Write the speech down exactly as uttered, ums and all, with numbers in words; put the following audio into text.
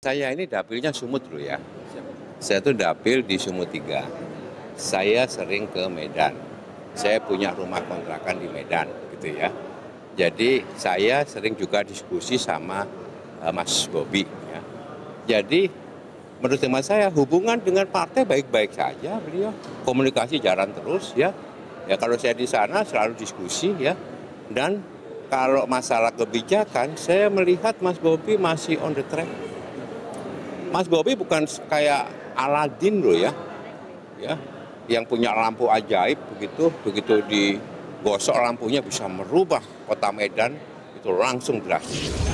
Saya ini dapilnya Sumut dulu ya. Saya tuh dapil di Sumut tiga. Saya sering ke Medan. Saya punya rumah kontrakan di Medan gitu ya. Jadi saya sering juga diskusi sama uh, Mas Bobi ya. Jadi menurut teman saya hubungan dengan partai baik-baik saja beliau. Komunikasi jalan terus ya. Ya kalau saya di sana selalu diskusi ya. Dan kalau masalah kebijakan saya melihat Mas Bobi masih on the track. Mas Bobi bukan kayak Aladin loh ya, ya, yang punya lampu ajaib begitu, begitu digosok lampunya bisa merubah kota Medan itu langsung drastis.